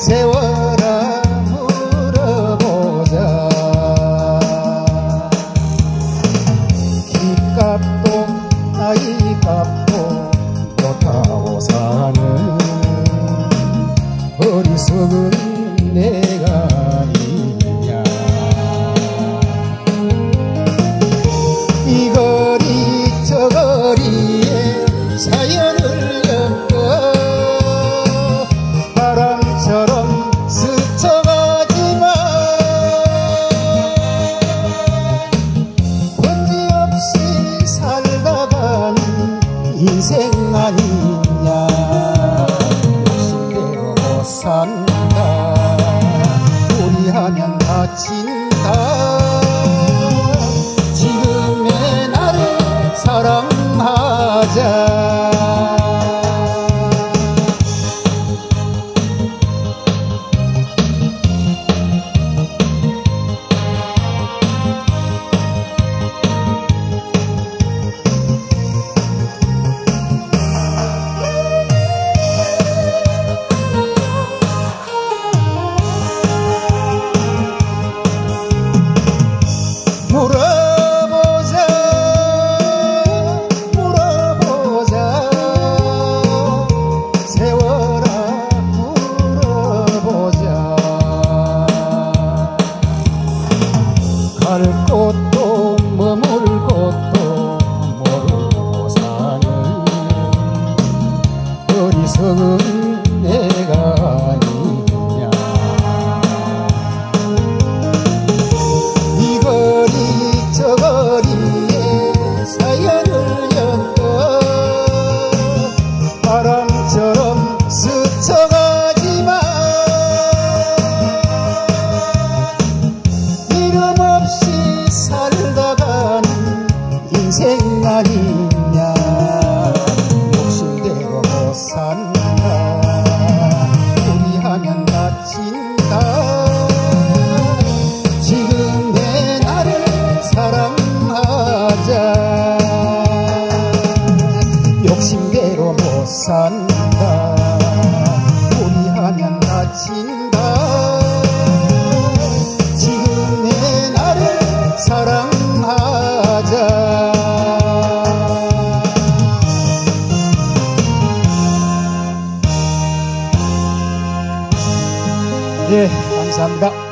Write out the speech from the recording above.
세워라 물어보자. 기값도 나이값도 못하고 사는 어리석은 내가 아니냐. 이 거리 저 거리에 사연을 엮어 바람처럼 스쳐가지만 번지없이 살다가는 인생 아니냐. 욕심대로 못 산다. 우리 하면 다친다. 지금의 나를 사랑하자. 물어보자 물어보자 세워라 물어보자. 갈 곳도 머물 곳도 모르고 사는 어리석은 내가 아니냐. 이 거리 저 거리에 사연을 엮어 바람처럼 스쳐가지만 이름 없이 살다가는 인생 아니냐. 욕심대로 못 산다. 우리 하면 다친다. 지금의 나를 사랑하자. 욕심대로 못 산다. 우리 하면 다친다. 지금의 나를 사랑하자. 예, 감사합니다.